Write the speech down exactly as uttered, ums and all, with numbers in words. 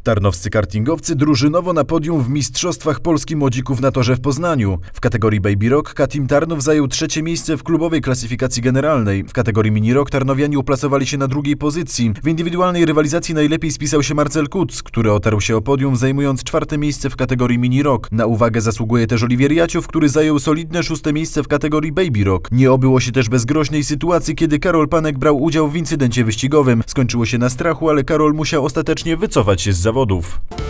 Tarnowscy kartingowcy drużynowo na podium w Mistrzostwach Polski Młodzików na torze w Poznaniu. W kategorii Baby Rock K-Team Tarnów zajął trzecie miejsce w klubowej klasyfikacji generalnej. W kategorii Mini Rock tarnowianie uplasowali się na drugiej pozycji. W indywidualnej rywalizacji najlepiej spisał się Marcel Kuc, który otarł się o podium, zajmując czwarte miejsce w kategorii Mini Rock. Na uwagę zasługuje też Oliwier Jaciów, który zajął solidne szóste miejsce w kategorii Baby Rock. Nie obyło się też bez groźnej sytuacji, kiedy Karol Panek brał udział w incydencie wyścigowym. Skończyło się na strachu, ale Karol musiał ostatecznie wycofać się z zawodów.